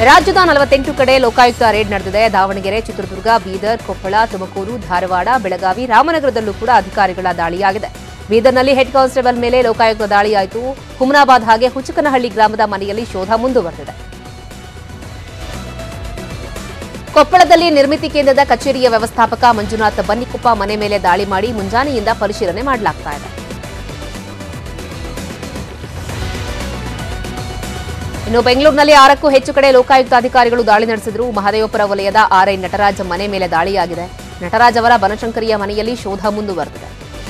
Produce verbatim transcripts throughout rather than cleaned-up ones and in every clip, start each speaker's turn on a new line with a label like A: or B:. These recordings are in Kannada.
A: ರಾಜ್ಯದ ನಲವತ್ತೆಂಟು ಕಡೆ ಲೋಕಾಯುಕ್ತ ರೇಡ್ ನಡೆದಿದೆ. ದಾವಣಗೆರೆ, ಚಿತ್ರದುರ್ಗ, ಬೀದರ್, ಕೊಪ್ಪಳ, ತುಮಕೂರು, ಧಾರವಾಡ, ಬೆಳಗಾವಿ, ರಾಮನಗರದಲ್ಲೂ ಕೂಡ ಅಧಿಕಾರಿಗಳ ದಾಳಿಯಾಗಿದೆ. ಬೀದರ್ನಲ್ಲಿ ಹೆಡ್ ಕಾನ್ಸ್ಟೇಬಲ್ ಮೇಲೆ ಲೋಕಾಯುಕ್ತ ದಾಳಿಯಾಯಿತು. ಹುಮನಾಬಾದ್ ಹಾಗೆ ಹುಚಕನಹಳ್ಳಿ ಗ್ರಾಮದ ಮನೆಯಲ್ಲಿ ಶೋಧ ಮುಂದುವರೆದಿದೆ. ಕೊಪ್ಪಳದಲ್ಲಿ ನಿರ್ಮಿತಿ ಕೇಂದ್ರದ ಕಚೇರಿಯ ವ್ಯವಸ್ಥಾಪಕ ಮಂಜುನಾಥ್ ಬನ್ನಿಕೊಪ್ಪ ಮನೆ ಮೇಲೆ ದಾಳಿ ಮಾಡಿ ಮುಂಜಾನೆಯಿಂದ ಪರಿಶೀಲನೆ ಮಾಡಲಾಗ್ತಾ ಇದೆ. ಇನ್ನು ಬೆಂಗಳೂರಿನಲ್ಲಿ ಆರಕ್ಕೂ ಹೆಚ್ಚು ಕಡೆ ಲೋಕಾಯುಕ್ತ ಅಧಿಕಾರಿಗಳು ದಾಳಿ ನಡೆಸಿದ್ರು. ಮಹದೇವಪುರ ವಲಯದ ಆರ್ಐ ನಟರಾಜ್ ಮನೆ ಮೇಲೆ ದಾಳಿಯಾಗಿದೆ. ನಟರಾಜ್ ಅವರ ಬನಶಂಕರಿಯ ಮನೆಯಲ್ಲಿ ಶೋಧ ಮುಂದುವರೆದಿದೆ.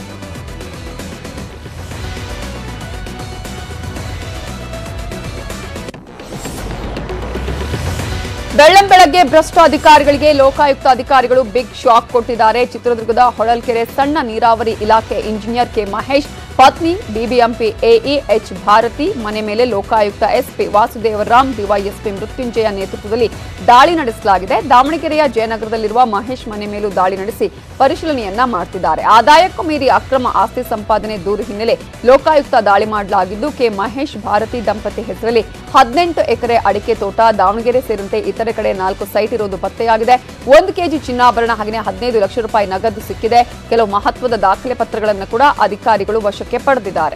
B: ಬೆಳ್ಳಂಬೆಳಗ್ಗೆ ಭ್ರಷ್ಟ ಅಧಿಕಾರಿಗಳಿಗೆ ಲೋಕಾಯುಕ್ತ ಅಧಿಕಾರಿಗಳು ಬಿಗ್ ಶಾಕ್ ಕೊಟ್ಟಿದ್ದಾರೆ. ಚಿತ್ರದುರ್ಗದ ಹೊಳಲ್ಕೆರೆ ಸಣ್ಣ ನೀರಾವರಿ ಇಲಾಖೆ ಇಂಜಿನಿಯರ್ ಕೆ ಮಹೇಶ್ ಪತ್ನಿ ಬಿಬಿಎಂಪಿ ಎಇ ಎಚ್ ಭಾರತಿ ಮನೆ ಮೇಲೆ ಲೋಕಾಯುಕ್ತ ಎಸ್ಪಿ ವಾಸುದೇವರಾಮ್ ಡಿವೈಎಸ್ಪಿ ಮೃತ್ಯುಂಜಯ ನೇತೃತ್ವದಲ್ಲಿ ದಾಳಿ ನಡೆಸಲಾಗಿದೆ. ದಾವಣಗೆರೆಯ ಜಯನಗರದಲ್ಲಿರುವ ಮಹೇಶ್ ಮನೆ ಮೇಲೂ ದಾಳಿ ನಡೆಸಿ ಪರಿಶೀಲನೆಯನ್ನ ಮಾಡುತ್ತಿದ್ದಾರೆ. ಆದಾಯಕ್ಕೂ ಮೀರಿ ಅಕ್ರಮ ಆಸ್ತಿ ಸಂಪಾದನೆ ದೂರು ಹಿನ್ನೆಲೆ ಲೋಕಾಯುಕ್ತ ದಾಳಿ ಮಾಡಲಾಗಿದ್ದು, ಕೆ ಮಹೇಶ್ ಭಾರತಿ ದಂಪತಿ ಹೆಸರಲ್ಲಿ ಹದಿನೆಂಟು ಎಕರೆ ಅಡಿಕೆ ತೋಟ, ದಾವಣಗೆರೆ ಸೇರಿದಂತೆ ಇತರೆ ಕಡೆ ನಾಲ್ಕು ಸೈಟ್ ಇರುವುದು ಪತ್ತೆಯಾಗಿದೆ. ಒಂದು ಕೆಜಿ ಚಿನ್ನಾಭರಣ ಹಾಗೆಯೇ ಹದಿನೈದು ಲಕ್ಷ ರೂಪಾಯಿ ನಗದು ಸಿಕ್ಕಿದೆ. ಕೆಲವು ಮಹತ್ವದ ದಾಖಲೆ ಪತ್ರಗಳನ್ನು ಕೂಡ ಅಧಿಕಾರಿಗಳು ವಶಕ್ಕೆ ಪಡೆದಿದ್ದಾರೆ.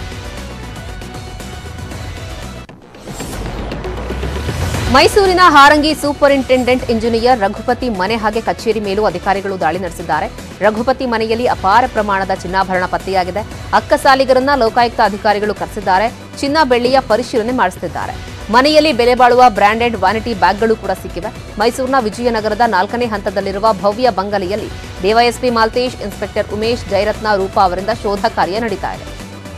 A: ಮೈಸೂರಿನ ಹಾರಂಗಿ ಸೂಪರಿಂಟೆಂಡೆಂಟ್ ಇಂಜಿನಿಯರ್ ರಘುಪತಿ ಮನೆ ಹಾಗೆ ಕಚೇರಿ ಮೇಲೂ ಅಧಿಕಾರಿಗಳು ದಾಳಿ ನಡೆಸಿದ್ದಾರೆ. ರಘುಪತಿ ಮನೆಯಲ್ಲಿ ಅಪಾರ ಪ್ರಮಾಣದ ಚಿನ್ನಾಭರಣ ಪತ್ತೆಯಾಗಿದೆ. ಅಕ್ಕಸಾಲಿಗರನ್ನ ಲೋಕಾಯುಕ್ತ ಅಧಿಕಾರಿಗಳು ಕರೆಸಿದ್ದಾರೆ. ಚಿನ್ನ ಬೆಳ್ಳಿಯ ಪರಿಶೀಲನೆ ಮಾಡಿಸುತ್ತಿದ್ದಾರೆ. ಮನೆಯಲ್ಲಿ ಬೆಲೆ ಬಾಳುವ ಬ್ರಾಂಡೆಡ್ ವ್ಯಾನಿಟಿ ಬ್ಯಾಗ್ಗಳು ಕೂಡ ಸಿಕ್ಕಿವೆ. ಮೈಸೂರಿನ ವಿಜಯನಗರದ ನಾಲ್ಕನೇ ಹಂತದಲ್ಲಿರುವ ಭವ್ಯ ಬಂಗಲೆಯಲ್ಲಿ ಡಿವೈಎಸ್ಪಿ ಮಾಲ್ತೇಶ್, ಇನ್ಸ್ಪೆಕ್ಟರ್ ಉಮೇಶ್, ಜಯರತ್ನ, ರೂಪಾ ಅವರಿಂದ ಶೋಧ ಕಾರ್ಯ ನಡೀತಾ ಇದೆ.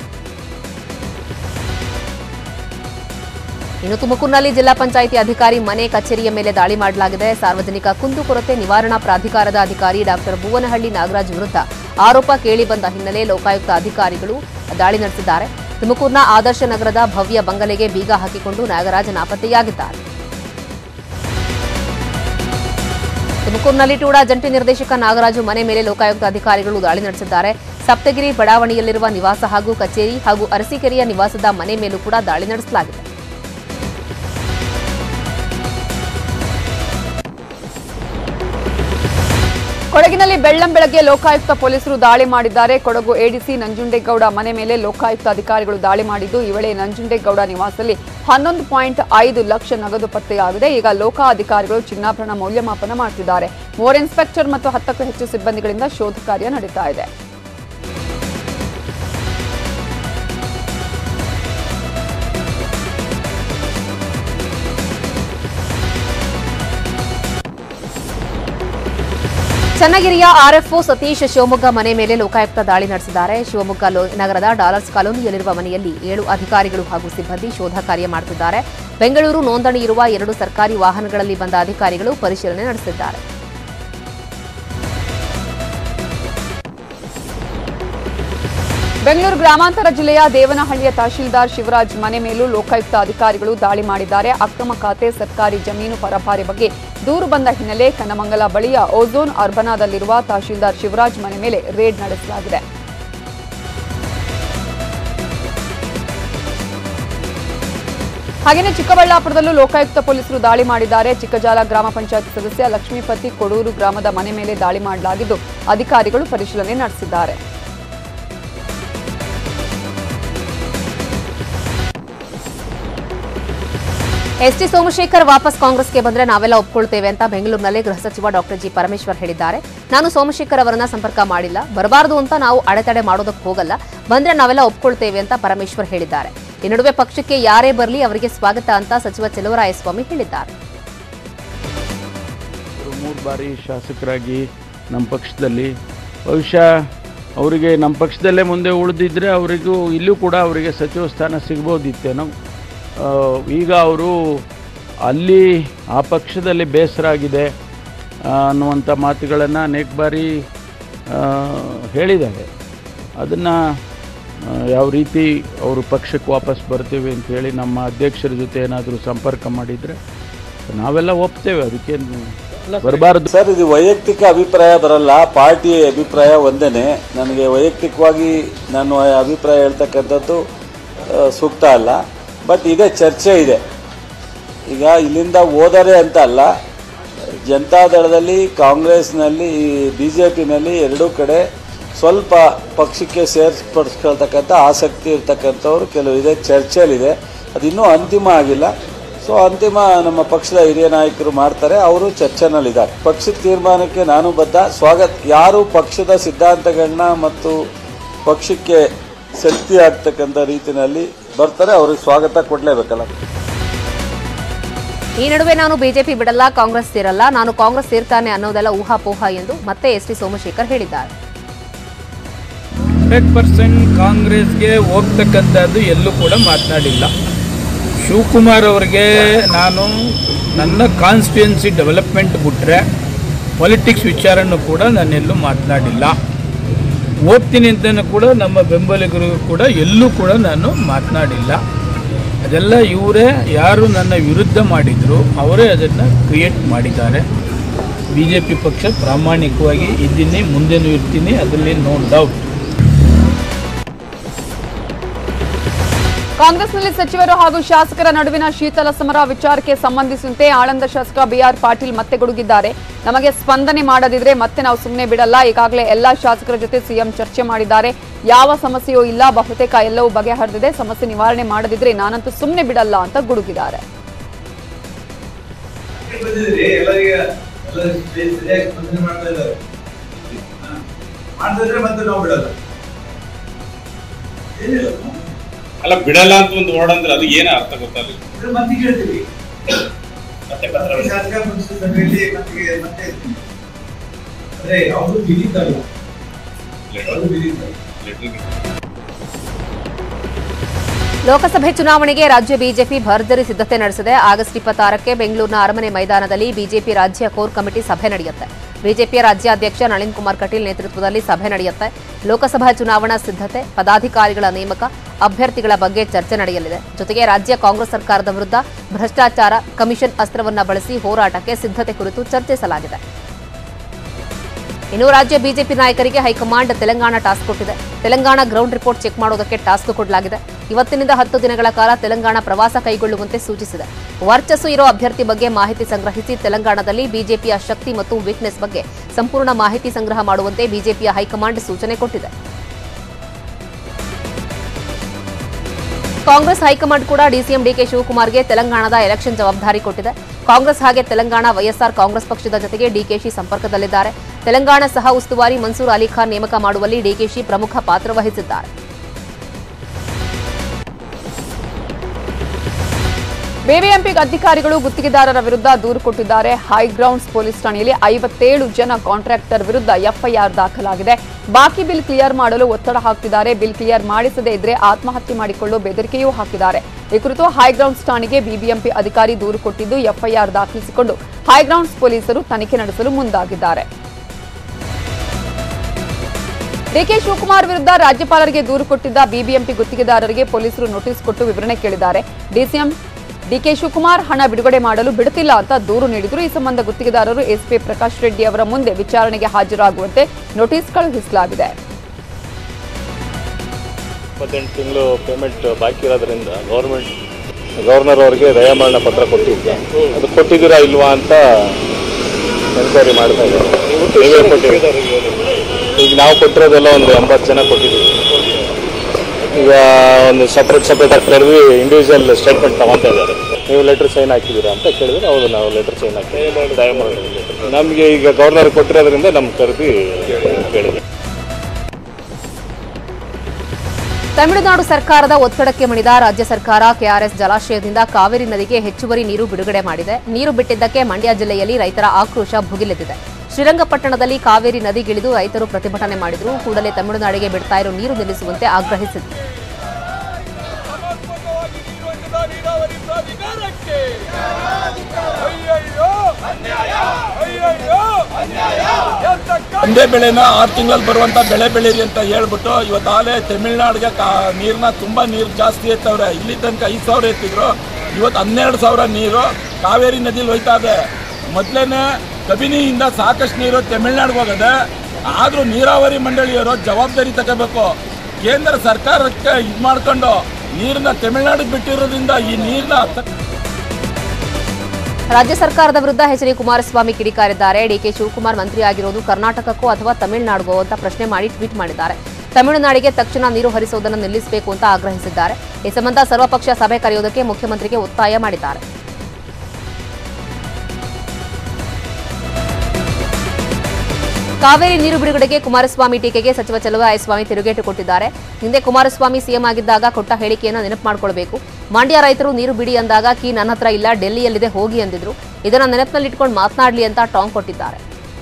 A: ಇನ್ನು ತುಮಕೂರಿನಲ್ಲಿ ಜಿಲ್ಲಾ ಪಂಚಾಯಿತಿ ಅಧಿಕಾರಿ ಮನೆ ಕಚೇರಿಯ ಮೇಲೆ ದಾಳಿ ಮಾಡಲಾಗಿದೆ. ಸಾರ್ವಜನಿಕ ಕುಂದುಕೊರತೆ ನಿವಾರಣಾ ಪ್ರಾಧಿಕಾರದ ಅಧಿಕಾರಿ ಡಾಕ್ಟರ್ ಭುವನಹಳ್ಳಿ ನಾಗರಾಜ್ ವಿರುದ್ಧ ಆರೋಪ ಕೇಳಿಬಂದ ಹಿನ್ನೆಲೆ ಲೋಕಾಯುಕ್ತ ಅಧಿಕಾರಿಗಳು ದಾಳಿ ನಡೆಸಿದ್ದಾರೆ. ತುಮಕೂರಿನ ಆದರ್ಶ ನಗರದ ಭವ್ಯ ಬಂಗಲೆಗೆ ಬೀಗ ಹಾಕಿಕೊಂಡು ನಾಗರಾಜ್ ನಾಪತ್ತೆಯಾಗಿದ್ದಾರೆ. ತುಮಕೂರಿನಲ್ಲಿ ಟೂಡಾ ಜಂಟಿ ನಿರ್ದೇಶಕ ನಾಗರಾಜು ಮನೆ ಮೇಲೆ ಲೋಕಾಯುಕ್ತ ಅಧಿಕಾರಿಗಳು ದಾಳಿ ನಡೆಸಿದ್ದಾರೆ. ಸಪ್ತಗಿರಿ ಬಡಾವಣೆಯಲ್ಲಿರುವ ನಿವಾಸ ಹಾಗೂ ಕಚೇರಿ ಹಾಗೂ ಅರಸೀಕೆರೆಯ ನಿವಾಸದ ಮನೆ ಮೇಲೂ ಕೂಡ ದಾಳಿ ನಡೆಸಲಾಗಿದೆ.
B: ಕೊಡಗಿನಲ್ಲಿ ಬೆಳ್ಳಂಬೆಳಗ್ಗೆ ಲೋಕಾಯುಕ್ತ ಪೊಲೀಸರು ದಾಳಿ ಮಾಡಿದ್ದಾರೆ. ಕೊಡಗು ಎಡಿಸಿ ನಂಜುಂಡೇಗೌಡ ಮನೆ ಮೇಲೆ ಲೋಕಾಯುಕ್ತ ಅಧಿಕಾರಿಗಳು ದಾಳಿ ಮಾಡಿದ್ದು, ಈ ವೇಳೆ ನಂಜುಂಡೇಗೌಡ ನಿವಾಸದಲ್ಲಿ ಹನ್ನೊಂದು ಪಾಯಿಂಟ್ ಐದು ಲಕ್ಷ ನಗದು ಪತ್ತೆಯಾಗಿದೆ. ಈಗ ಲೋಕ ಅಧಿಕಾರಿಗಳು ಚಿನ್ನಾಭರಣ ಮೌಲ್ಯಮಾಪನ ಮಾಡುತ್ತಿದ್ದಾರೆ. ಮೂವರು ಇನ್ಸ್ಪೆಕ್ಟರ್ ಮತ್ತು ಹತ್ತಕ್ಕೂ ಹೆಚ್ಚು ಸಿಬ್ಬಂದಿಗಳಿಂದ ಶೋಧ ಕಾರ್ಯ ನಡೀತಾ ಇದೆ.
A: ಚನ್ನಗಿರಿಯ ಆರ್ಎಫ್ಒ ಸತೀಶ್ ಶಿವಮೊಗ್ಗ ಮನೆ ಮೇಲೆ ಲೋಕಾಯುಕ್ತ ದಾಳಿ ನಡೆಸಿದ್ದಾರೆ. ಶಿವಮೊಗ್ಗ ನಗರದ ಡಾಲರ್ಸ್ ಕಾಲೋನಿಯಲ್ಲಿರುವ ಮನೆಯಲ್ಲಿ ಏಳು ಅಧಿಕಾರಿಗಳು ಹಾಗೂ ಸಿಬ್ಬಂದಿ ಶೋಧ ಕಾರ್ಯ ಮಾಡುತ್ತಿದ್ದಾರೆ. ಬೆಂಗಳೂರು ನೋಂದಣಿ ಇರುವ ಎರಡು ಸರ್ಕಾರಿ ವಾಹನಗಳಲ್ಲಿ ಬಂದ ಅಧಿಕಾರಿಗಳು ಪರಿಶೀಲನೆ ನಡೆಸಿದ್ದಾರೆ.
B: ಬೆಂಗಳೂರು ಗ್ರಾಮಾಂತರ ಜಿಲ್ಲೆಯ ದೇವನಹಳ್ಳಿಯ ತಹಶೀಲ್ದಾರ್ ಶಿವರಾಜ್ ಮನೆ ಮೇಲೂ ಲೋಕಾಯುಕ್ತ ಅಧಿಕಾರಿಗಳು ದಾಳಿ ಮಾಡಿದ್ದಾರೆ. ಅಕ್ರಮ ಖಾತೆ ಸರ್ಕಾರಿ ಜಮೀನು ಪರಭಾರೆ ಬಗ್ಗೆ ದೂರು ಬಂದ ಹಿನ್ನೆಲೆ ಕನ್ನಮಂಗಲ ಬಳಿಯ ಓಝೋನ್ ಅರ್ಬನಾದಲ್ಲಿರುವ ತಹಶೀಲ್ದಾರ್ ಶಿವರಾಜ್ ಮನೆ ಮೇಲೆ ರೇಡ್ ನಡೆಸಲಾಗಿದೆ. ಹಾಗೆಯೇ ಚಿಕ್ಕಬಳ್ಳಾಪುರದಲ್ಲೂ ಲೋಕಾಯುಕ್ತ ಪೊಲೀಸರು ದಾಳಿ ಮಾಡಿದ್ದಾರೆ. ಚಿಕ್ಕಜಾಲ ಗ್ರಾಮ ಪಂಚಾಯತ್ ಸದಸ್ಯ ಲಕ್ಷ್ಮೀಪತಿ ಕೊಡೂರು ಗ್ರಾಮದ ಮನೆ ಮೇಲೆ ದಾಳಿ ಮಾಡಲಾಗಿದ್ದು, ಅಧಿಕಾರಿಗಳು ಪರಿಶೀಲನೆ ನಡೆಸಿದ್ದಾರೆ.
A: ಎಸ್ಟಿ ಸೋಮಶೇಖರ್ ವಾಪಸ್ ಕಾಂಗ್ರೆಸ್ಗೆ ಬಂದ್ರೆ ನಾವೆಲ್ಲ ಒಪ್ಕೊಳ್ತೇವೆ ಅಂತ ಬೆಂಗಳೂರಿನಲ್ಲಿ ಗೃಹ ಸಚಿವ ಡಾಕ್ಟರ್ ಜಿ ಪರಮೇಶ್ವರ್ ಹೇಳಿದ್ದಾರೆ. ನಾನು ಸೋಮಶೇಖರ್ ಅವರನ್ನ ಸಂಪರ್ಕ ಮಾಡಿಲ್ಲ, ಬರಬಾರದು ಅಂತ ನಾವು ಅಡೆತಡೆ ಮಾಡೋದಕ್ಕೆ ಹೋಗಲ್ಲ, ಬಂದ್ರೆ ನಾವೆಲ್ಲ ಒಪ್ಕೊಳ್ತೇವೆ ಅಂತ ಪರಮೇಶ್ವರ್ ಹೇಳಿದ್ದಾರೆ. ಈ ನಡುವೆ ಪಕ್ಷಕ್ಕೆ ಯಾರೇ ಬರಲಿ ಅವರಿಗೆ ಸ್ವಾಗತ ಅಂತ ಸಚಿವ ಚೆಲುವರಾಯಸ್ವಾಮಿ ಹೇಳಿದ್ದಾರೆ.
C: ಮೂರು ಬಾರಿ ಶಾಸಕರಾಗಿ ನಮ್ಮ ಪಕ್ಷದಲ್ಲಿ ಬಹುಶಃ ಅವರಿಗೆ ನಮ್ಮ ಪಕ್ಷದಲ್ಲೇ ಮುಂದೆ ಉಳಿದಿದ್ರೆ ಅವರಿಗೂ ಇಲ್ಲೂ ಕೂಡ ಅವರಿಗೆ ಸಚಿವ ಸ್ಥಾನ ಸಿಗ್ಬೋದಿತ್ತೇನೋ. ಈಗ ಅವರು ಅಲ್ಲಿ ಆ ಪಕ್ಷದಲ್ಲಿ ಬೇಸರ ಆಗಿದೆ ಅನ್ನುವಂಥ ಮಾತುಗಳನ್ನು ಅನೇಕ ಬಾರಿ ಹೇಳಿದ್ದಾರೆ. ಅದನ್ನು ಯಾವ ರೀತಿ ಅವರು ಪಕ್ಷಕ್ಕೆ ವಾಪಸ್ ಬರ್ತೀವಿ ಅಂತೇಳಿ ನಮ್ಮ ಅಧ್ಯಕ್ಷರ ಜೊತೆ ಏನಾದರೂ ಸಂಪರ್ಕ ಮಾಡಿದರೆ ನಾವೆಲ್ಲ ಒಪ್ತೇವೆ, ಅದಕ್ಕೇನು ಬರಬಾರದು.
D: ಸರ್, ಇದು ವೈಯಕ್ತಿಕ ಅಭಿಪ್ರಾಯ ಬರಲ್ಲ, ಪಾರ್ಟಿ ಅಭಿಪ್ರಾಯ ಒಂದೇನೆ. ನನಗೆ ವೈಯಕ್ತಿಕವಾಗಿ ನಾನು ಅಭಿಪ್ರಾಯ ಹೇಳ್ತಕ್ಕಂಥದ್ದು ಸೂಕ್ತ ಅಲ್ಲ. ಬಟ್ ಇದೇ ಚರ್ಚೆ ಇದೆ. ಈಗ ಇಲ್ಲಿಂದ ಹೋದರೆ ಅಂತ ಅಲ್ಲ, ಜನತಾದಳದಲ್ಲಿ, ಕಾಂಗ್ರೆಸ್ನಲ್ಲಿ, ಬಿ ಜೆ ಪಿನಲ್ಲಿ ಎರಡೂ ಕಡೆ ಸ್ವಲ್ಪ ಪಕ್ಷಕ್ಕೆ ಸೇರ್ಪಡಿಸ್ಕೊಳ್ತಕ್ಕಂಥ ಆಸಕ್ತಿ ಇರ್ತಕ್ಕಂಥವ್ರು ಕೆಲವು ಇದೆ, ಚರ್ಚೆಯಲ್ಲಿದೆ. ಅದಿನ್ನೂ ಅಂತಿಮ ಆಗಿಲ್ಲ. ಸೊ ಅಂತಿಮ ನಮ್ಮ ಪಕ್ಷದ ಹಿರಿಯ ನಾಯಕರು ಮಾಡ್ತಾರೆ, ಅವರು ಚರ್ಚೆನಲ್ಲಿದ್ದಾರೆ. ಪಕ್ಷದ ತೀರ್ಮಾನಕ್ಕೆ ನಾನು ಬದ್ಧ. ಸ್ವಾಗತ. ಯಾರು ಪಕ್ಷದ ಸಿದ್ಧಾಂತಗಳನ್ನ ಮತ್ತು ಪಕ್ಷಕ್ಕೆ ಶಕ್ತಿ ಆಗ್ತಕ್ಕಂಥ ರೀತಿಯಲ್ಲಿ ಬರ್ತಾರೆ, ಅವ್ರಿಗೆ ಸ್ವಾಗತ ಕೊಡಲೇಬೇಕಲ್ಲ.
A: ಈ ನಡುವೆ ನಾನು ಬಿಜೆಪಿ ಬಿಡಲ್ಲ, ಕಾಂಗ್ರೆಸ್ ಸೇರಲ್ಲ, ನಾನು ಕಾಂಗ್ರೆಸ್ ಸೇರ್ತಾನೆ ಅನ್ನೋದೆಲ್ಲ ಊಹಾಪೋಹ ಎಂದು ಮತ್ತೆ ಎಸ್ ಟಿ ಸೋಮಶೇಖರ್ ಹೇಳಿದ್ದಾರೆ.
E: ಹಂಡ್ರೆಡ್ ಪರ್ಸೆಂಟ್ ಕಾಂಗ್ರೆಸ್ಗೆ ಹೋಗ್ತಕ್ಕಂಥದ್ದು ಎಲ್ಲೂ ಕೂಡ ಮಾತನಾಡಿಲ್ಲ. ಶಿವಕುಮಾರ್ ಅವರಿಗೆ ನಾನು ನನ್ನ ಕಾನ್ಸ್ಟಿಟ್ಯೂನ್ಸಿ ಡೆವಲಪ್ಮೆಂಟ್ ಬಿಟ್ಟರೆ ಪಾಲಿಟಿಕ್ಸ್ ವಿಚಾರನೂ ಕೂಡ ನಾನೆಲ್ಲೂ ಮಾತನಾಡಿಲ್ಲ. ಹೋಗ್ತೀನಿ ಅಂತಲೂ ಕೂಡ ನಮ್ಮ ಬೆಂಬಲಿಗರಿಗೂ ಕೂಡ ಎಲ್ಲೂ ಕೂಡ ನಾನು ಮಾತನಾಡಿಲ್ಲ. ಅದೆಲ್ಲ ಇವರೇ ಯಾರು ನನ್ನ ವಿರುದ್ಧ ಮಾಡಿದರು ಅವರೇ ಅದನ್ನು ಕ್ರಿಯೇಟ್ ಮಾಡಿದ್ದಾರೆ. ಬಿ ಜೆ ಪಿ ಪಕ್ಷ ಪ್ರಾಮಾಣಿಕವಾಗಿ ಇದ್ದೀನಿ, ಮುಂದೆನೂ ಇರ್ತೀನಿ, ಅದರಲ್ಲಿ ನೋ ಡೌಟ್.
B: ಕಾಂಗ್ರೆಸ್ನಲ್ಲಿ ಸಚಿವರು ಹಾಗೂ ಶಾಸಕರ ನಡುವಿನ ಶೀತಲ ಸಮರ ವಿಚಾರಕ್ಕೆ ಸಂಬಂಧಿಸಿದಂತೆ ಆಳಂದ ಶಾಸಕ ಬಿಆರ್ ಪಾಟೀಲ್ ಮತ್ತೆ ಗುಡುಗಿದ್ದಾರೆ. ನಮಗೆ ಸ್ಪಂದನೆ ಮಾಡದಿದ್ರೆ ಮತ್ತೆ ನಾವು ಸುಮ್ಮನೆ ಬಿಡಲ್ಲ. ಈಗಾಗಲೇ ಎಲ್ಲಾ ಶಾಸಕರ ಜೊತೆ ಸಿಎಂ ಚರ್ಚೆ ಮಾಡಿದ್ದಾರೆ. ಯಾವ ಸಮಸ್ಯೆಯೂ ಇಲ್ಲ, ಬಹುತೇಕ ಎಲ್ಲವೂ ಬಗೆಹರಿದಿದೆ. ಸಮಸ್ಯೆ ನಿವಾರಣೆ ಮಾಡದಿದ್ರೆ ನಾನಂತೂ ಸುಮ್ಮನೆ ಬಿಡಲ್ಲ ಅಂತ ಗುಡುಗಿದ್ದಾರೆ.
F: ಅಲ್ಲ ಬಿಡಲ್ಲ ಅಂತ ಒಂದು ವರ್ಡ್ ಅಂದ್ರೆ ಅದು ಏನ ಅರ್ಥ ಗೊತ್ತಾಗಲಿಲ್ಲ.
A: ಲೋಕಸಭೆ ಚುನಾವಣೆಗೆ ರಾಜ್ಯ ಬಿಜೆಪಿ ಭರ್ಜರಿ ಸಿದ್ಧತೆ ನಡೆಸಿದೆ. ಆಗಸ್ಟ್ ಇಪ್ಪತ್ತಾರಕ್ಕೆ ಬೆಂಗಳೂರಿನ ಅರಮನೆ ಮೈದಾನದಲ್ಲಿ ಬಿಜೆಪಿ ರಾಜ್ಯ ಕೋರ್ ಕಮಿಟಿ ಸಭೆ ನಡೆಯುತ್ತೆ. ಬಿಜೆಪಿಯ ರಾಜ್ಯಾಧ್ಯಕ್ಷ ನಳಿನ್ ಕುಮಾರ್ ಕಟೀಲ್ ನೇತೃತ್ವದಲ್ಲಿ ಸಭೆ ನಡೆಯುತ್ತೆ. ಲೋಕಸಭಾ ಚುನಾವಣಾ ಸಿದ್ಧತೆ, ಪದಾಧಿಕಾರಿಗಳ ನೇಮಕ, ಅಭ್ಯರ್ಥಿಗಳ ಬಗ್ಗೆ ಚರ್ಚೆ ನಡೆಯಲಿದೆ. ಜೊತೆಗೆ ರಾಜ್ಯ ಕಾಂಗ್ರೆಸ್ ಸರ್ಕಾರದ ವಿರುದ್ಧ ಭ್ರಷ್ಟಾಚಾರ ಕಮಿಷನ್ ಅಸ್ತ್ರವನ್ನ ಬಳಸಿ ಹೋರಾಟಕ್ಕೆ ಸಿದ್ಧತೆ ಕುರಿತು ಚರ್ಚಿಸಲಾಗಿದೆ. ಇನ್ನು ರಾಜ್ಯ ಬಿಜೆಪಿ ನಾಯಕರಿಗೆ ಹೈಕಮಾಂಡ್ ತೆಲಂಗಾಣ ಟಾಸ್ಕ್ ಕೊಟ್ಟಿದೆ. ತೆಲಂಗಾಣ ಗ್ರೌಂಡ್ ರಿಪೋರ್ಟ್ ಚೆಕ್ ಮಾಡೋದಕ್ಕೆ ಟಾಸ್ಕ್ ಕೊಡಲಾಗಿದೆ. ಇವತ್ತಿನಿಂದ ಹತ್ತು ದಿನಗಳ ಕಾಲ ತೆಲಂಗಾಣ ಪ್ರವಾಸ ಕೈಗೊಳ್ಳುವಂತೆ ಸೂಚಿಸಿದೆ. ವರ್ಚಸ್ಸು ಇರೋ ಅಭ್ಯರ್ಥಿ ಬಗ್ಗೆ ಮಾಹಿತಿ ಸಂಗ್ರಹಿಸಿ ತೆಲಂಗಾಣದಲ್ಲಿ ಬಿಜೆಪಿಯ ಶಕ್ತಿ ಮತ್ತು ವೀಕ್ನೆಸ್ ಬಗ್ಗೆ ಸಂಪೂರ್ಣ ಮಾಹಿತಿ ಸಂಗ್ರಹ ಮಾಡುವಂತೆ ಬಿಜೆಪಿಯ ಹೈಕಮಾಂಡ್ ಸೂಚನೆ ಕೊಟ್ಟಿದೆ. ಕಾಂಗ್ರೆಸ್ ಹೈಕಮಾಂಡ್ ಕೂಡ ಡಿಸಿಎಂ ಡಿಕೆ ಶಿವಕುಮಾರ್ಗೆ ತೆಲಂಗಾಣದ ಎಲೆಕ್ಷನ್ ಜವಾಬ್ದಾರಿ ಕೊಟ್ಟಿದೆ. ಕಾಂಗ್ರೆಸ್ ಹಾಗೆ ತೆಲಂಗಾಣ ವೈಎಸ್ಆರ್ ಕಾಂಗ್ರೆಸ್ ಪಕ್ಷದ ಜೊತೆಗೆ ಡಿಕೆಶಿ ಸಂಪರ್ಕದಲ್ಲಿದ್ದಾರೆ. ತೆಲಂಗಾಣ ಸಹ ಉಸ್ತುವಾರಿ ಮನ್ಸೂರ್ ಅಲಿ ಖಾನ್ ನೇಮಕ ಮಾಡುವಲ್ಲಿ ಡಿಕೆಶಿ ಪ್ರಮುಖ ಪಾತ್ರ ವಹಿಸಿದ್ದಾರೆ.
B: ಬಿಬಿಎಂಪಿ ಅಧಿಕಾರಿಗಳು ಗುತ್ತಿಗೆದಾರರ ವಿರುದ್ಧ ದೂರು ಕೊಟ್ಟಿದ್ದಾರೆ. ಹೈಗ್ರೌಂಡ್ಸ್ ಪೊಲೀಸ್ ಠಾಣೆಯಲ್ಲಿ ಐವತ್ತೇಳು ಜನ ಕಾಂಟ್ರಾಕ್ಟರ್ ವಿರುದ್ಧ ಎಫ್ಐಆರ್ ದಾಖಲಾಗಿದೆ. ಬಾಕಿ ಬಿಲ್ ಕ್ಲಿಯರ್ ಮಾಡಲು ಒತ್ತಡ ಹಾಕ್ತಿದ್ದಾರೆ. ಬಿಲ್ ಕ್ಲಿಯರ್ ಮಾಡಿಸದೇ ಇದ್ರೆ ಆತ್ಮಹತ್ಯೆ ಮಾಡಿಕೊಳ್ಳೋ ಬೆದರಿಕೆಯೂ ಹಾಕಿದ್ದಾರೆ. ಈ ಕುರಿತು ಹೈಗ್ರೌಂಡ್ಸ್ ಠಾಣೆಗೆ ಬಿಬಿಎಂಪಿ ಅಧಿಕಾರಿ ದೂರು ಕೊಟ್ಟಿದ್ದು ಎಫ್ಐಆರ್ ದಾಖಲಿಸಿಕೊಂಡು ಹೈಗ್ರೌಂಡ್ಸ್ ಪೊಲೀಸರು ತನಿಖೆ ನಡೆಸಲು ಮುಂದಾಗಿದ್ದಾರೆ. ಡಿಕೆ ಶಿವಕುಮಾರ್ ವಿರುದ್ಧ ರಾಜ್ಯಪಾಲರಿಗೆ ದೂರು ಕೊಟ್ಟಿದ್ದ ಬಿಬಿಎಂಪಿ ಗುತ್ತಿಗೆದಾರರಿಗೆ ಪೊಲೀಸರು ನೋಟಿಸ್ ಕೊಟ್ಟು ವಿವರಣೆ ಕೇಳಿದ್ದಾರೆ. ಡಿಸಿಎಂ ಡಿಕೆ ಶಿವಕುಮಾರ್ ಹಣ ಬಿಡುಗಡೆ ಮಾಡಲು ಬಿಡುತ್ತಿಲ್ಲ ಅಂತ ದೂರು ನೀಡಿದ್ರು. ಈ ಸಂಬಂಧ ಗುತ್ತಿಗೆದಾರರು ಎಸ್ಪಿ ಪ್ರಕಾಶ್ ರೆಡ್ಡಿ ಅವರ ಮುಂದೆ ವಿಚಾರಣೆಗೆ ಹಾಜರಾಗುವಂತೆ ನೋಟಿಸ್ ಕಳುಹಿಸಲಾಗಿದೆ.
G: ಇಪ್ಪತ್ತೆಂಟು ತಿಂಗಳು ಪೇಮೆಂಟ್ ಬಾಕಿ ಇರೋದ್ರಿಂದ ಗೌರ್ಮೆಂಟ್ ಗವರ್ನರ್ ಅವರಿಗೆ ದಯಾಮರಣ ಪತ್ರ ಕೊಟ್ಟಿದ್ದೆ. ಅದು ಕೊಟ್ಟಿದ್ದೀರಾ ಇಲ್ವಾ ಅಂತ ಎನ್ಕ್ವೈರಿ ಮಾಡ್ತಾ ಇದ್ದಾರೆ. ಈಗ ನಾವು ಕೊಟ್ಟಿರೋದೆಲ್ಲ ಒಂದು ಎಂಬತ್ತು ಜನ ಕೊಟ್ಟಿದ್ದೀವಿ. ಈಗ ಒಂದು ಸಪ್ರೇಟ್ ಸಪ್ರೇಟ್ ಆಗಿ ಕರೆದು ಇಂಡಿವಿಜುವಲ್ ಸ್ಟೇಟ್ಮೆಂಟ್ ತಗೊತಾ ಇದ್ದಾರೆ. ನೀವು ಲೆಟರ್ ಸೈನ್ ಹಾಕಿದ್ದೀರಾ ಅಂತ ಕೇಳಿದ್ರೆ ಹೌದು ನಾವು ಲೆಟರ್ ಸೈನ್ ಹಾಕಿ ದಯಮಾಡಿ ನಮಗೆ ಈಗ ಗವರ್ನರ್ ಕೊಟ್ಟಿರೋದ್ರಿಂದ ನಮ್ಗೆ ಕರೆದು ಕೇಳಿದೆ.
A: ತಮಿಳುನಾಡು ಸರ್ಕಾರದ ಒತ್ತಡಕ್ಕೆ ಮಣಿದ ರಾಜ್ಯ ಸರ್ಕಾರ ಕೆಆರ್ಎಸ್ ಜಲಾಶಯದಿಂದ ಕಾವೇರಿ ನದಿಗೆ ಹೆಚ್ಚುವರಿ ನೀರು ಬಿಡುಗಡೆ ಮಾಡಿದೆ. ನೀರು ಬಿಟ್ಟಿದ್ದಕ್ಕೆ ಮಂಡ್ಯ ಜಿಲ್ಲೆಯಲ್ಲಿ ರೈತರ ಆಕ್ರೋಶ ಭುಗಿಲೆದ್ದಿದೆ. ಶ್ರೀರಂಗಪಟ್ಟಣದಲ್ಲಿ ಕಾವೇರಿ ನದಿಗಿಳಿದು ರೈತರು ಪ್ರತಿಭಟನೆ ಮಾಡಿದರು. ಕೂಡಲೇ ತಮಿಳುನಾಡಿಗೆ ಬಿಡ್ತಾ ಇರೋ ನೀರು ನಿಲ್ಲಿಸುವಂತೆ ಆಗ್ರಹಿಸಿದರು.
H: ಒಂದೇ ಬೆಳೆನ ಆರು ತಿಂಗಳಲ್ಲಿ ಬರುವಂಥ ಬೆಳೆ ಬೆಳೀರಿ ಅಂತ ಹೇಳ್ಬಿಟ್ಟು ಇವತ್ತಾಗಲೇ ತಮಿಳ್ನಾಡಿಗೆ ಕಾ ನೀರನ್ನ ತುಂಬ ನೀರು ಜಾಸ್ತಿ ಎತ್ತವ್ರೆ. ಇಲ್ಲಿ ತನಕ ಐದು ಸಾವಿರ ಎತ್ತಿದ್ರು, ಇವತ್ತು ಹನ್ನೆರಡು ಸಾವಿರ ನೀರು ಕಾವೇರಿ ನದಿಲಿ ಹೋಯ್ತಾ ಇದೆ. ಮೊದಲೇ ಕಬಿನಿಯಿಂದ ಸಾಕಷ್ಟು ನೀರು ತಮಿಳ್ನಾಡಿಗೆ ಹೋಗದೆ. ಆದರೂ ನೀರಾವರಿ ಮಂಡಳಿಯವರು ಜವಾಬ್ದಾರಿ ತಗೋಬೇಕು. ಕೇಂದ್ರ ಸರ್ಕಾರಕ್ಕೆ ಇದು ಮಾಡ್ಕೊಂಡು ನೀರನ್ನ ತಮಿಳ್ನಾಡಿಗೆ ಬಿಟ್ಟಿರೋದ್ರಿಂದ ಈ ನೀರನ್ನ
A: ರಾಜ್ಯ ಸರ್ಕಾರದ ವಿರುದ್ಧ ಎಚ್ ಡಿ ಕುಮಾರಸ್ವಾಮಿ ಕಿಡಿಕಾರಿದ್ದಾರೆ. ಡಿಕೆ ಶಿವಕುಮಾರ್ ಮಂತ್ರಿಯಾಗಿರೋದು ಕರ್ನಾಟಕಕ್ಕೋ ಅಥವಾ ತಮಿಳುನಾಡಿಗೋ ಅಂತ ಪ್ರಶ್ನೆ ಮಾಡಿ ಟ್ವೀಟ್ ಮಾಡಿದ್ದಾರೆ. ತಮಿಳುನಾಡಿಗೆ ತಕ್ಷಣ ನೀರು ಹರಿಸುವುದನ್ನು ನಿಲ್ಲಿಸಬೇಕು ಅಂತ ಆಗ್ರಹಿಸಿದ್ದಾರೆ. ಈ ಸಂಬಂಧ ಸರ್ವಪಕ್ಷ ಸಭೆ ಕರೆಯುವುದಕ್ಕೆ ಮುಖ್ಯಮಂತ್ರಿಗೆ ಒತ್ತಾಯ ಮಾಡಿದ್ದಾರೆ. ಕಾವೇರಿ ನೀರು ಬಿಡುಗಡೆಗೆ ಕುಮಾರಸ್ವಾಮಿ ಟೀಕೆಗೆ ಸಚಿವ ಚಲುವರಾಯಸ್ವಾಮಿ ತಿರುಗೇಟು ಕೊಟ್ಟಿದ್ದಾರೆ. ಹಿಂದೆ ಕುಮಾರಸ್ವಾಮಿ ಸಿಎಂ ಆಗಿದ್ದಾಗ ಕೊಟ್ಟ ಹೇಳಿಕೆಯನ್ನು ನೆನಪು ಮಾಡಿಕೊಳ್ಳಬೇಕು. ಮಂಡ್ಯ ರೈತರು ನೀರು ಬಿಡಿ ಅಂದಾಗ ಕೀ ನನ್ನ ಹತ್ರ ಇಲ್ಲ, ಡೆಲ್ಲಿಯಲ್ಲಿದೆ ಹೋಗಿ ಅಂದಿದ್ರು. ಇದನ್ನ ನೆನಪಿನಲ್ಲಿಟ್ಕೊಂಡು ಮಾತನಾಡಲಿ ಅಂತ ಟಾಂಗ್ ಕೊಟ್ಟಿದ್ದಾರೆ.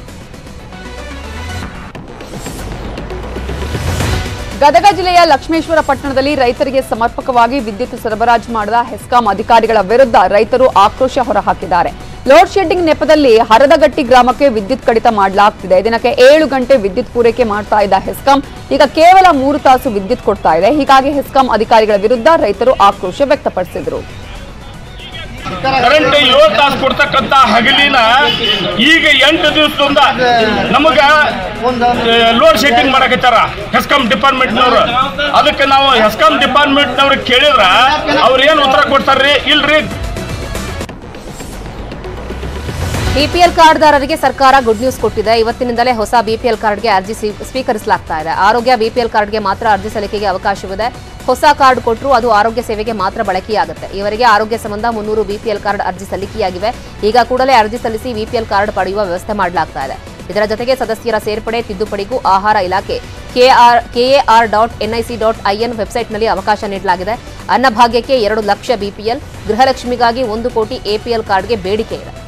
B: ಗದಗ ಜಿಲ್ಲೆಯ ಲಕ್ಷ್ಮೇಶ್ವರ ಪಟ್ಟಣದಲ್ಲಿ ರೈತರಿಗೆ ಸಮರ್ಪಕವಾಗಿ ವಿದ್ಯುತ್ ಸರಬರಾಜು ಮಾಡದ ಹೆಸ್ಕಾಂ ಅಧಿಕಾರಿಗಳ ವಿರುದ್ಧ ರೈತರು ಆಕ್ರೋಶ ಹೊರಹಾಕಿದ್ದಾರೆ. ಲೋಡ್ ಶೆಡ್ಡಿಂಗ್ ನೆಪದಲ್ಲಿ ಹರದಗಟ್ಟಿ ಗ್ರಾಮಕ್ಕೆ ವಿದ್ಯುತ್ ಕಡಿತ ಮಾಡಲಾಗ್ತಿದೆ. ದಿನಕ್ಕೆ ಏಳು ಗಂಟೆ ವಿದ್ಯುತ್ ಪೂರೈಕೆ ಮಾಡ್ತಾ ಇದ್ದ ಹೆಸ್ಕಾಂ ಈಗ ಕೇವಲ ಮೂರು ತಾಸು ವಿದ್ಯುತ್ ಕೊಡ್ತಾ ಇದೆ. ಹೀಗಾಗಿ ಹೆಸ್ಕಾಂ ಅಧಿಕಾರಿಗಳ ವಿರುದ್ಧ ರೈತರು ಆಕ್ರೋಶ ವ್ಯಕ್ತಪಡಿಸಿದರು.
H: ಕರೆಂಟ್ ಏಳು ತಾಸು ಕೊಡ್ತಕ್ಕಂತ ಹಗಲಿನ ಈಗ ಎಂಟು ದಿವಸದಿಂದ ನಮಗ ಲೋಡ್ ಶೆಡ್ಡಿಂಗ್ ಮಾಡಕತ್ತಾರ ಹೆಸ್ಕಾಂ ಡಿಪಾರ್ಟ್ಮೆಂಟ್ನವ್ರು. ಅದಕ್ಕೆ ನಾವು ಹೆಸ್ಕಾಂ ಡಿಪಾರ್ಟ್ಮೆಂಟ್ನವ್ರಿಗೆ ಕೇಳಿದ್ರ ಅವ್ರ ಏನ್ ಉತ್ತರ ಕೊಡ್ತಾರ್ರಿ? ಇಲ್ರಿ.
A: ಬಿಪಿಎಲ್ ಕಾರ್ಡ್ದಾರರಿಗೆ ಸರ್ಕಾರ ಗುಡ್ ನ್ಯೂಸ್ ಕೊಟ್ಟಿದೆ. ಇವತ್ತಿನಿಂದಲೇ ಹೊಸ ಬಿಪಿಎಲ್ ಕಾರ್ಡ್ಗೆ ಅರ್ಜಿ ಸ್ವೀಕರಿಸಲಾಗ್ತಾ ಇದೆ. ಆರೋಗ್ಯ ಬಿಪಿಎಲ್ ಕಾರ್ಡ್ಗೆ ಮಾತ್ರ ಅರ್ಜಿ ಸಲ್ಲಿಕೆಗೆ ಅವಕಾಶವಿದೆ. ಹೊಸ ಕಾರ್ಡ್ ಕೊಟ್ಟರು ಅದು ಆರೋಗ್ಯ ಸೇವೆಗೆ ಮಾತ್ರ ಬಳಕೆಯಾಗುತ್ತೆ. ಇವರಿಗೆ ಆರೋಗ್ಯ ಸಂಬಂಧ ಮುನ್ನೂರು ಬಿಪಿಎಲ್ ಕಾರ್ಡ್ ಅರ್ಜಿ ಸಲ್ಲಿಕೆಯಾಗಿವೆ. ಈಗ ಕೂಡಲೇ ಅರ್ಜಿ ಸಲ್ಲಿಸಿ ಬಿಪಿಎಲ್ ಕಾರ್ಡ್ ಪಡೆಯುವ ವ್ಯವಸ್ಥೆ ಮಾಡಲಾಗ್ತಾ ಇದೆ. ಇದರ ಜೊತೆಗೆ ಸದಸ್ಯರ ಸೇರ್ಪಡೆ ತಿದ್ದುಪಡಿಗೂ ಆಹಾರ ಇಲಾಖೆ KR KAR dot NIC dot IN ವೆಬ್ಸೈಟ್ನಲ್ಲಿ ಅವಕಾಶ ನೀಡಲಾಗಿದೆ. ಅನ್ನಭಾಗ್ಯಕ್ಕೆ ಎರಡು ಲಕ್ಷ ಬಿಪಿಎಲ್, ಗೃಹಲಕ್ಷ್ಮಿಗಾಗಿ ಒಂದು ಕೋಟಿ ಎಪಿಎಲ್ ಕಾರ್ಡ್ಗೆ ಬೇಡಿಕೆ ಇದೆ.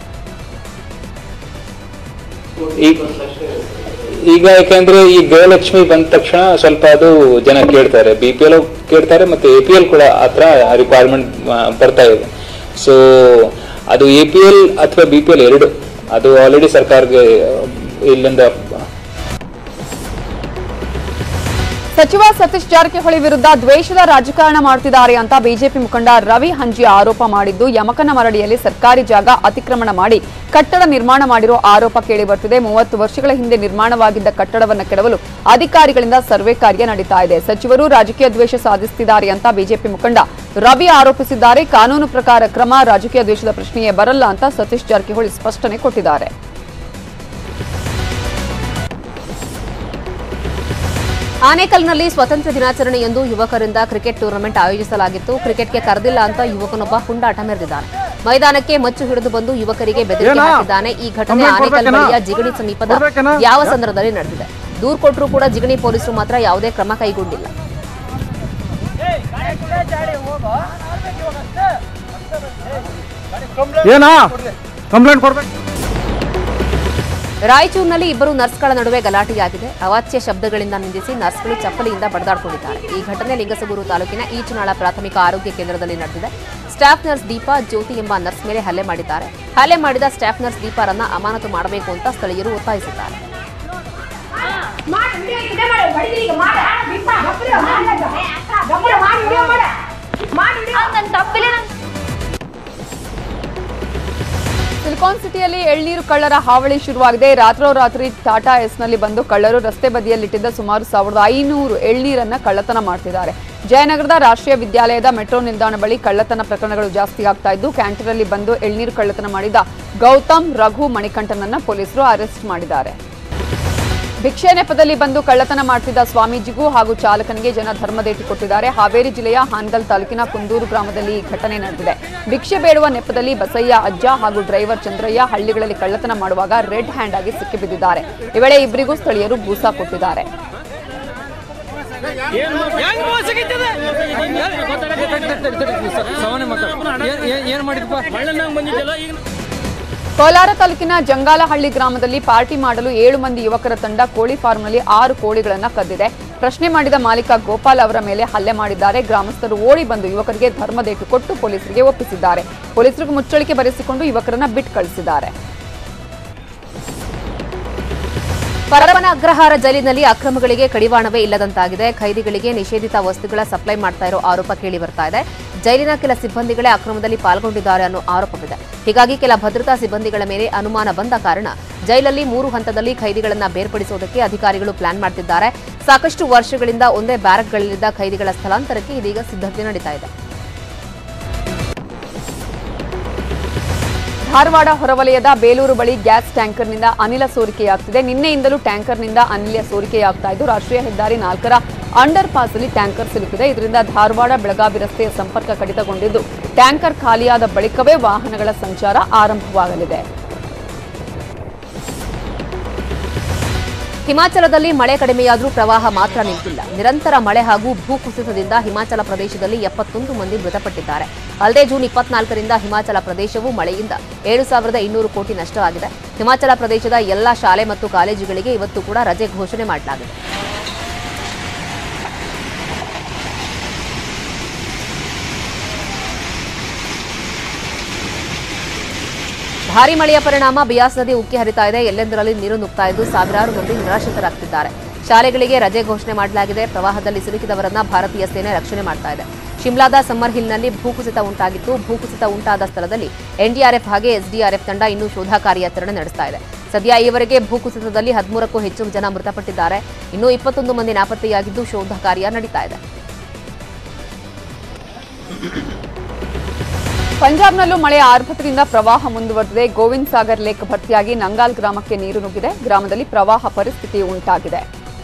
I: ಈಗ ಯಾಕಂದ್ರೆ ಈ ಗೃಹಲಕ್ಷ್ಮಿ ಬಂದ ತಕ್ಷಣ ಸ್ವಲ್ಪ ಅದು ಜನ ಕೇಳ್ತಾರೆ, ಬಿ ಪಿ ಎಲ್ ಕೇಳ್ತಾರೆ ಮತ್ತೆ ಎ ಪಿ ಎಲ್ ಕೂಡ ಆತರ ರಿಕ್ವೈರ್ಮೆಂಟ್ ಬರ್ತಾ ಇದೆ. ಸೊ ಅದು ಎ ಪಿ ಎಲ್ ಅಥವಾ ಬಿ ಪಿ ಎಲ್ ಎರಡು ಅದು ಆಲ್ರೆಡಿ ಸರ್ಕಾರಕ್ಕೆ ಇಲ್ಲಿಂದ.
B: ಸಚಿವ ಸತೀಶ್ ಜಾರಕಿಹೊಳಿ ವಿರುದ್ಧ ದ್ವೇಷದ ರಾಜಕಾರಣ ಮಾಡುತ್ತಿದ್ದಾರೆ ಅಂತ ಬಿಜೆಪಿ ಮುಖಂಡ ರವಿ ಹಂಜಿ ಆರೋಪ ಮಾಡಿದ್ದು, ಯಮಕನಮರಡಿಯಲ್ಲಿ ಸರ್ಕಾರಿ ಜಾಗ ಅತಿಕ್ರಮಣ ಮಾಡಿ ಕಟ್ಟಡ ನಿರ್ಮಾಣ ಮಾಡಿರೋ ಆರೋಪ ಕೇಳಿ ಬರ್ತಿದೆ. ಮೂವತ್ತು ವರ್ಷಗಳ ಹಿಂದೆ ನಿರ್ಮಾಣವಾಗಿದ್ದ ಕಟ್ಟಡವನ್ನು ಕೆಡವಲು ಅಧಿಕಾರಿಗಳಿಂದ ಸರ್ವೆ ಕಾರ್ಯ ನಡೀತಾ ಇದೆ. ಸಚಿವರು ರಾಜಕೀಯ ದ್ವೇಷ ಸಾಧಿಸುತ್ತಿದ್ದಾರೆ ಅಂತ ಬಿಜೆಪಿ ಮುಖಂಡ ರವಿ ಆರೋಪಿಸಿದ್ದಾರೆ. ಕಾನೂನು ಪ್ರಕಾರ ಕ್ರಮ, ರಾಜಕೀಯ ದ್ವೇಷದ ಪ್ರಶ್ನೆಯೇ ಬರಲ್ಲ ಅಂತ ಸತೀಶ್ ಜಾರಕಿಹೊಳಿ ಸ್ಪಷ್ಟನೆ ಕೊಟ್ಟಿದ್ದಾರೆ.
A: ಆನೇಕಲ್ನಲ್ಲಿ ಸ್ವಾತಂತ್ರ್ಯ ದಿನಾಚರಣೆಯಂದು ಯುವಕರಿಂದ ಕ್ರಿಕೆಟ್ ಟೂರ್ನಮೆಂಟ್ ಆಯೋಜಿಸಲಾಗಿತ್ತು. ಕ್ರಿಕೆಟ್ಗೆ ಕರೆದಿಲ್ಲ ಅಂತ ಯುವಕನೊಬ್ಬ ಪುಂಡಾಟ ಮೆರೆದಿದ್ದಾನೆ. ಮೈದಾನಕ್ಕೆ ಮಚ್ಚು ಹಿಡಿದು ಬಂದು ಯುವಕರಿಗೆ ಬೆದರಿಕೆ ಹಾಕಿದ್ದಾನೆ. ಈ ಘಟನೆ ಆನೇಕಲ್ ಬಳಿಯ ಜಿಗಣಿ ಸಮೀಪದ ಯಾವ ಸಂದರ್ಭದಲ್ಲಿ ನಡೆದಿದೆ. ದೂರು ಕೊಟ್ಟರೂ ಕೂಡ ಜಿಗಣಿ ಪೊಲೀಸರು ಮಾತ್ರ ಯಾವುದೇ ಕ್ರಮ ಕೈಗೊಂಡಿಲ್ಲ. ರಾಯಚೂರಿನಲ್ಲಿ ಇಬ್ಬರು ನರ್ಸ್ಗಳ ನಡುವೆ ಗಲಾಟೆಯಾಗಿದೆ. ಅವಾಚ್ಯ ಶಬ್ದಗಳಿಂದ ನಿಂದಿಸಿ ನರ್ಸ್ಗಳು ಚಪ್ಪಲಿಯಿಂದ ಬಡಿದಾಡಿಕೊಂಡಿದ್ದಾರೆ. ಈ ಘಟನೆ ಲಿಂಗಸಗೂರು ತಾಲೂಕಿನ ಈಚನಾಳ ಪ್ರಾಥಮಿಕ ಆರೋಗ್ಯ ಕೇಂದ್ರದಲ್ಲಿ ನಡೆದಿದೆ. ಸ್ಟಾಫ್ ನರ್ಸ್ ದೀಪಾ ಜ್ಯೋತಿ ಎಂಬ ನರ್ಸ್ ಮೇಲೆ ಹಲ್ಲೆ ಮಾಡಿದ್ದಾರೆ. ಹಲ್ಲೆ ಮಾಡಿದ ಸ್ಟಾಫ್ ನರ್ಸ್ ದೀಪಾರನ್ನ ಅಮಾನತು ಮಾಡಬೇಕು ಅಂತ ಸ್ಥಳೀಯರು ಒತ್ತಾಯಿಸಿದ್ದಾರೆ.
B: ಸಿಲಿಕಾನ್ ಸಿಟಿಯಲ್ಲಿ ಎಳ್ನೀರು ಕಳ್ಳರ ಹಾವಳಿ ಶುರುವಾಗಿದೆ. ರಾತ್ರೋರಾತ್ರಿ ಟಾಟಾ ಎಸ್ನಲ್ಲಿ ಬಂದು ಕಳ್ಳರು ರಸ್ತೆ ಬದಿಯಲ್ಲಿಟ್ಟಿದ್ದ ಸುಮಾರು ಸಾವಿರದ ಐನೂರು ಎಳ್ನೀರನ್ನ ಕಳ್ಳತನ ಮಾಡ್ತಿದ್ದಾರೆ. ಜಯನಗರದ ರಾಷ್ಟ್ರೀಯ ವಿದ್ಯಾಲಯದ ಮೆಟ್ರೋ ನಿಲ್ದಾಣ ಬಳಿ ಕಳ್ಳತನ ಪ್ರಕರಣಗಳು ಜಾಸ್ತಿ ಆಗ್ತಾ ಇದ್ದು, ಕ್ಯಾಂಟೀನಲ್ಲಿ ಬಂದು ಎಳ್ನೀರು ಕಳ್ಳತನ ಮಾಡಿದ ಗೌತಮ್, ರಘು, ಮಣಿಕಂಠನನ್ನ ಪೊಲೀಸರು ಅರೆಸ್ಟ್ ಮಾಡಿದ್ದಾರೆ. ಭಿಕ್ಷೆ ನೆಪದಲ್ಲಿ ಬಂದು ಕಳ್ಳತನ ಮಾಡ್ತಿದ್ದ ಸ್ವಾಮೀಜಿಗೂ ಹಾಗೂ ಚಾಲಕನಿಗೆ ಜನ ಧರ್ಮದೇಟಿ ಕೊಟ್ಟಿದ್ದಾರೆ. ಹಾವೇರಿ ಜಿಲ್ಲೆಯ ಹಾನಗಲ್ ತಾಲೂಕಿನ ಕುಂದೂರು ಗ್ರಾಮದಲ್ಲಿ ಈ ಘಟನೆ ನಡೆದಿದೆ. ಭಿಕ್ಷೆ ಬೇಡುವ ನೆಪದಲ್ಲಿ ಬಸಯ್ಯ ಅಜ್ಜ ಹಾಗೂ ಡ್ರೈವರ್ ಚಂದ್ರಯ್ಯ ಹಳ್ಳಿಗಳಲ್ಲಿ ಕಳ್ಳತನ ಮಾಡುವಾಗ ರೆಡ್ ಹ್ಯಾಂಡ್ ಆಗಿ ಸಿಕ್ಕಿಬಿದ್ದಿದ್ದಾರೆ. ಈ ವೇಳೆ ಇಬ್ಬರಿಗೂ ಸ್ಥಳೀಯರು ಬೂಸಾ ಕೊಟ್ಟಿದ್ದಾರೆ. ಕೋಲಾರ ತಾಲೂಕಿನ ಜಂಗಾಲಹಳ್ಳಿ ಗ್ರಾಮದಲ್ಲಿ ಪಾರ್ಟಿ ಮಾಡಲು ಏಳು ಮಂದಿ ಯುವಕರ ತಂಡ ಕೋಳಿ ಫಾರ್ಮ್ನಲ್ಲಿ ಆರು ಕೋಳಿಗಳನ್ನು ಕದ್ದಿದೆ. ಪ್ರಶ್ನೆ ಮಾಡಿದ ಮಾಲೀಕ ಗೋಪಾಲ್ ಅವರ ಮೇಲೆ ಹಲ್ಲೆ ಮಾಡಿದ್ದಾರೆ. ಗ್ರಾಮಸ್ಥರು ಓಡಿ ಬಂದು ಯುವಕರಿಗೆ ಧರ್ಮದೇಟು ಕೊಟ್ಟು ಪೊಲೀಸರಿಗೆ ಒಪ್ಪಿಸಿದ್ದಾರೆ. ಪೊಲೀಸರಿಗೆ ಮುಚ್ಚಳಿಕೆ ಬರೆಸಿಕೊಂಡು ಯುವಕರನ್ನ ಬಿಟ್ಟು ಕಳಿಸಿದ್ದಾರೆ.
A: ಪರಪ್ಪನ ಅಗ್ರಹಾರ ಜೈಲಿನಲ್ಲಿ ಅಕ್ರಮಗಳಿಗೆ ಕಡಿವಾಣವೇ ಇಲ್ಲದಂತಾಗಿದೆ. ಖೈದಿಗಳಿಗೆ ನಿಷೇಧಿತ ವಸ್ತುಗಳ ಸಪ್ಲೈ ಮಾಡ್ತಾ ಇರೋ ಆರೋಪ ಕೇಳಿ ಬರ್ತಾ ಇದೆ. ಜೈಲಿನ ಕೆಲ ಸಿಬ್ಬಂದಿಗಳೇ ಅಕ್ರಮದಲ್ಲಿ ಪಾಲ್ಗೊಂಡಿದ್ದಾರೆ ಅನ್ನೋ ಆರೋಪವಿದೆ. ಹೀಗಾಗಿ ಕೆಲ ಭದ್ರತಾ ಸಿಬ್ಬಂದಿಗಳ ಮೇಲೆ ಅನುಮಾನ ಬಂದ ಕಾರಣ ಜೈಲಲ್ಲಿ ಮೂರು ಹಂತದಲ್ಲಿ ಖೈದಿಗಳನ್ನ ಬೇರ್ಪಡಿಸುವುದಕ್ಕೆ ಅಧಿಕಾರಿಗಳು ಪ್ಲಾನ್ ಮಾಡ್ತಿದ್ದಾರೆ. ಸಾಕಷ್ಟು ವರ್ಷಗಳಿಂದ ಒಂದೇ ಬ್ಯಾರಕ್ಗಳಲ್ಲಿದ್ದ ಖೈದಿಗಳ ಸ್ಥಳಾಂತರಕ್ಕೆ ಇದೀಗ ಸಿದ್ಧತೆ ನಡೀತಾ ಇದೆ.
B: ಧಾರವಾಡ ಹೊರವಲಯದ ಬೇಲೂರು ಬಳಿ ಗ್ಯಾಸ್ ಟ್ಯಾಂಕರ್ನಿಂದ ಅನಿಲ ಸೋರಿಕೆಯಾಗ್ತಿದೆ. ನಿನ್ನೆಯಿಂದಲೂ ಟ್ಯಾಂಕರ್ನಿಂದ ಅನಿಲ ಸೋರಿಕೆಯಾಗ್ತಾ ಇದ್ದು ರಾಷ್ಟ್ರೀಯ ಹೆದ್ದಾರಿ ನಾಲ್ಕರ ಅಂಡರ್ ಪಾಸ್ ಅಲ್ಲಿ ಟ್ಯಾಂಕರ್ ಸಿಲುಕಿದೆ. ಇದರಿಂದ ಧಾರವಾಡ ಬೆಳಗಾವಿ ರಸ್ತೆಯ ಸಂಪರ್ಕ ಕಡಿತಗೊಂಡಿದ್ದು ಟ್ಯಾಂಕರ್ ಖಾಲಿಯಾದ ಬಳಿಕವೇ ವಾಹನಗಳ ಸಂಚಾರ ಆರಂಭವಾಗಲಿದೆ.
A: ಹಿಮಾಚಲದಲ್ಲಿ ಮಳೆ ಕಡಿಮೆಯಾದರೂ ಪ್ರವಾಹ ಮಾತ್ರ ನಿಂತಿಲ್ಲ. ನಿರಂತರ ಮಳೆ ಹಾಗೂ ಭೂಕುಸಿತದಿಂದ ಹಿಮಾಚಲ ಪ್ರದೇಶದಲ್ಲಿ ಎಪ್ಪತ್ತೊಂದು ಮಂದಿ ಮೃತಪಟ್ಟಿದ್ದಾರೆ. ಅಲ್ಲದೆ ಜೂನ್ ಇಪ್ಪತ್ನಾಲ್ಕರಿಂದ ಹಿಮಾಚಲ ಪ್ರದೇಶವು ಮಳೆಯಿಂದ ಏಳು ಸಾವಿರದ ಇನ್ನೂರು ಕೋಟಿ ನಷ್ಟವಾಗಿದೆ. ಹಿಮಾಚಲ ಪ್ರದೇಶದ ಎಲ್ಲಾ ಶಾಲೆ ಮತ್ತು ಕಾಲೇಜುಗಳಿಗೆ ಇವತ್ತು ಕೂಡ ರಜೆ ಘೋಷಣೆ ಮಾಡಲಾಗಿದೆ. ಭಾರೀ ಮಳೆಯ ಪರಿಣಾಮ ಬಿಯಾಸ್ ನದಿ ಉಕ್ಕಿ ಹರಿತಾ ಇದೆ. ಎಲ್ಲೆಂದರಲ್ಲಿ ನೀರು ನುಗ್ತಾ ಇದ್ದು ಸಾವಿರಾರು ಮಂದಿ ನಿರಾಶ್ರಿತರಾಗ್ತಿದ್ದಾರೆ. ಶಾಲೆಗಳಿಗೆ ರಜೆ ಘೋಷಣೆ ಮಾಡಲಾಗಿದೆ. ಪ್ರವಾಹದಲ್ಲಿ ಸಿಲುಕಿದವರನ್ನ ಭಾರತೀಯ ಸೇನೆ ರಕ್ಷಣೆ ಮಾಡ್ತಾ ಇದೆ. ಶಿಮ್ಲಾದ ಸಮ್ಮರ್ ಹಿಲ್ನಲ್ಲಿ ಭೂಕುಸಿತ ಉಂಟಾಗಿತ್ತು. ಭೂಕುಸಿತ ಉಂಟಾದ ಸ್ಥಳದಲ್ಲಿ ಎನ್ಡಿಆರ್ಎಫ್ ಹಾಗೆ ಎಸ್ಡಿಆರ್ಎಫ್ ತಂಡ ಇನ್ನೂ ಶೋಧ ಕಾರ್ಯಾಚರಣೆ ನಡೆಸ್ತಾ ಇದೆ. ಸದ್ಯ ಈವರೆಗೆ ಭೂಕುಸಿತದಲ್ಲಿ ಹದಿಮೂರಕ್ಕೂ ಹೆಚ್ಚು ಜನ ಮೃತಪಟ್ಟಿದ್ದಾರೆ. ಇನ್ನೂ ಇಪ್ಪತ್ತೊಂದು ಮಂದಿ ನಾಪತ್ತೆಯಾಗಿದ್ದು ಶೋಧ ಕಾರ್ಯ ನಡೀತಾ ಇದೆ.
B: ಪಂಜಾಬ್ನಲ್ಲೂ ಮಳೆಯ ಆರ್ಭಟದಿಂದ ಪ್ರವಾಹ ಮುಂದುವರೆದಿದೆ. ಗೋವಿಂದ್ ಸಾಗರ್ ಲೇಕ್ ಭರ್ತಿಯಾಗಿ ನಂಗಾಲ್ ಗ್ರಾಮಕ್ಕೆ ನೀರು ನುಗ್ಗಿದೆ. ಗ್ರಾಮದಲ್ಲಿ ಪ್ರವಾಹ ಪರಿಸ್ಥಿತಿ ಉಂಟಾಗಿದೆ.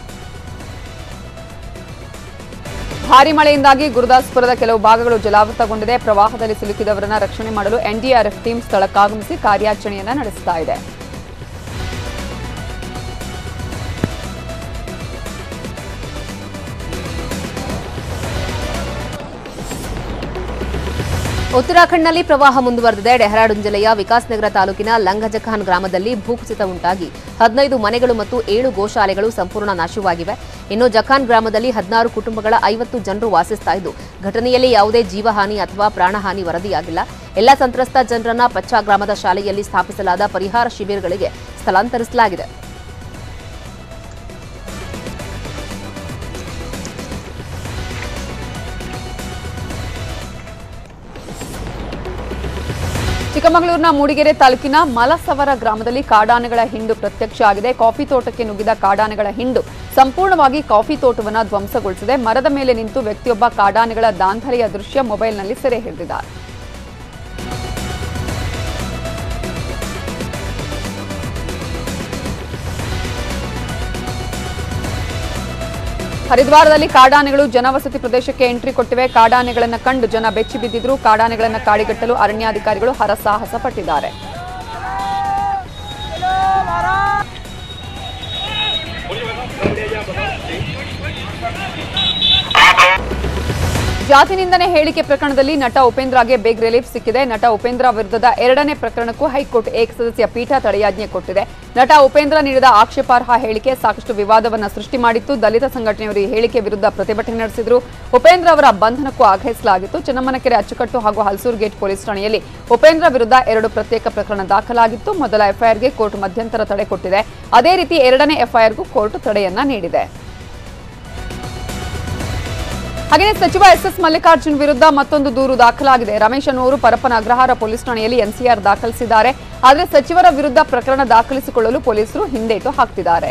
B: ಭಾರೀ ಮಳೆಯಿಂದಾಗಿ ಗುರುದಾಸ್ಪುರದ ಕೆಲವು ಭಾಗಗಳು ಜಲಾವೃತಗೊಂಡಿದೆ. ಪ್ರವಾಹದಲ್ಲಿ ಸಿಲುಕಿದವರನ್ನ ರಕ್ಷಣೆ ಮಾಡಲು ಎನ್ಡಿಆರ್ಎಫ್ ಟೀಮ್ ಸ್ಥಳಕ್ಕಾಗಮಿಸಿ ಕಾರ್ಯಾಚರಣೆಯನ್ನ ನಡೆಸುತ್ತಾ ಇದೆ.
A: ಉತ್ತರಾಖಂಡ್ನಲ್ಲಿ ಪ್ರವಾಹ ಮುಂದುವರೆದಿದೆ. ಡೆಹ್ರಾಡೂನ್ ಜಿಲ್ಲೆಯ ವಿಕಾಸ್ ನಗರ ತಾಲೂಕಿನ ಲಂಘಜಖಾನ್ ಗ್ರಾಮದಲ್ಲಿ ಭೂಕುಸಿತ ಉಂಟಾಗಿ ಹದಿನೈದು ಮನೆಗಳು ಮತ್ತು ಏಳು ಗೋಶಾಲೆಗಳು ಸಂಪೂರ್ಣ ನಾಶವಾಗಿವೆ. ಇನ್ನು ಜಖಾನ್ ಗ್ರಾಮದಲ್ಲಿ ಹದಿನಾರು ಕುಟುಂಬಗಳ ಐವತ್ತು ಜನರು ವಾಸಿಸ್ತಾ ಇದ್ದು ಘಟನೆಯಲ್ಲಿ ಯಾವುದೇ ಜೀವಹಾನಿ ಅಥವಾ ಪ್ರಾಣಹಾನಿ ವರದಿಯಾಗಿಲ್ಲ. ಎಲ್ಲ ಸಂತ್ರಸ್ತ ಜನರನ್ನ ಪಚ್ಚಾ ಗ್ರಾಮದ ಶಾಲೆಯಲ್ಲಿ ಸ್ಥಾಪಿಸಲಾದ ಪರಿಹಾರ ಶಿಬಿರಗಳಿಗೆ ಸ್ಥಳಾಂತರಿಸಲಾಗಿದೆ.
B: ಚಿಕ್ಕಮಗಳೂರಿನ ಮೂಡಿಗೆರೆ ತಾಲೂಕಿನ ಮಲಸವರ ಗ್ರಾಮದಲ್ಲಿ ಕಾಡಾನೆಗಳ ಹಿಂಡು ಪ್ರತ್ಯಕ್ಷ ಆಗಿದೆ. ಕಾಫಿ ತೋಟಕ್ಕೆ ನುಗ್ಗಿದ ಕಾಡಾನೆಗಳ ಹಿಂಡು ಸಂಪೂರ್ಣವಾಗಿ ಕಾಫಿ ತೋಟವನ್ನು ಧ್ವಂಸಗೊಳಿಸಿದೆ. ಮರದ ಮೇಲೆ ನಿಂತು ವ್ಯಕ್ತಿಯೊಬ್ಬ ಕಾಡಾನೆಗಳ ದಾಂಧಲೆಯ ದೃಶ್ಯ ಮೊಬೈಲ್ನಲ್ಲಿ ಸೆರೆ ಹಿಡಿದಿದ್ದಾರೆ. ಹರಿದ್ವಾರದಲ್ಲಿ ಕಾಡಾನೆಗಳು ಜನವಸತಿ ಪ್ರದೇಶಕ್ಕೆ ಎಂಟ್ರಿ ಕೊಟ್ಟಿವೆ. ಕಾಡಾನೆಗಳನ್ನು ಕಂಡು ಜನ ಬೆಚ್ಚಿ ಬಿದ್ದಿದ್ರು. ಕಾಡಾನೆಗಳನ್ನು ಕಾಡಿಗಟ್ಟಲು ಅರಣ್ಯಾಧಿಕಾರಿಗಳು ಹರಸಾಹಸ ಪಟ್ಟಿದ್ದಾರೆ. ಜಾತಿ ನಿಂದನೆ ಹೇಳಿಕೆ ಪ್ರಕರಣದಲ್ಲಿ ನಟ ಉಪೇಂದ್ರಗೆ ಬಿಗ್ ರಿಲೀಫ್ ಸಿಕ್ಕಿದೆ. ನಟ ಉಪೇಂದ್ರ ವಿರುದ್ಧದ ಎರಡನೇ ಪ್ರಕರಣಕ್ಕೂ ಹೈಕೋರ್ಟ್ ಏಕಸದಸ್ಯ ಪೀಠ ತಡೆಯಾಜ್ಞೆ ಕೊಟ್ಟಿದೆ. ನಟ ಉಪೇಂದ್ರ ನೀಡಿದ ಆಕ್ಷೇಪಾರ್ಹ ಹೇಳಿಕೆ ಸಾಕಷ್ಟು ವಿವಾದವನ್ನು ಸೃಷ್ಟಿ ಮಾಡಿತ್ತು. ದಲಿತ ಸಂಘಟನೆಯವರು ಈ ಹೇಳಿಕೆ ವಿರುದ್ಧ ಪ್ರತಿಭಟನೆ ನಡೆಸಿದ್ರು. ಉಪೇಂದ್ರ ಅವರ ಬಂಧನಕ್ಕೂ ಆಗ್ರಹಿಸಲಾಗಿತ್ತು. ಚೆನ್ನಮ್ಮನಕೆರೆ ಅಚ್ಚುಕಟ್ಟು ಹಾಗೂ ಹಲಸೂರು ಗೇಟ್ ಪೊಲೀಸ್ ಠಾಣೆಯಲ್ಲಿ ಉಪೇಂದ್ರ ವಿರುದ್ಧ ಎರಡು ಪ್ರತ್ಯೇಕ ಪ್ರಕರಣ ದಾಖಲಾಗಿತ್ತು. ಮೊದಲ ಎಫ್ಐಆರ್ಗೆ ಕೋರ್ಟ್ ಮಧ್ಯಂತರ ತಡೆ ಕೊಟ್ಟಿದೆ. ಅದೇ ರೀತಿ ಎರಡನೇ ಎಫ್ಐಆರ್ಗೂ ಕೋರ್ಟ್ ತಡೆಯನ್ನ ನೀಡಿದೆ. ಹಾಗೆಯೇ ಸಚಿವ ಎಸ್ ಎಸ್ ಮಲ್ಲಿಕಾರ್ಜುನ್ ವಿರುದ್ಧ ಮತ್ತೊಂದು ದೂರು ದಾಖಲಾಗಿದೆ. ರಮೇಶ್ ಅನ್ನುವರು ಪರಪ್ಪನ ಅಗ್ರಹಾರ ಪೊಲೀಸ್ ಠಾಣೆಯಲ್ಲಿ ಎನ್ಸಿಆರ್ ದಾಖಲಿಸಿದ್ದಾರೆ. ಆದರೆ ಸಚಿವರ ವಿರುದ್ಧ ಪ್ರಕರಣ ದಾಖಲಿಸಿಕೊಳ್ಳಲು ಪೊಲೀಸರು ಹಿಂದೇಟು ಹಾಕ್ತಿದ್ದಾರೆ.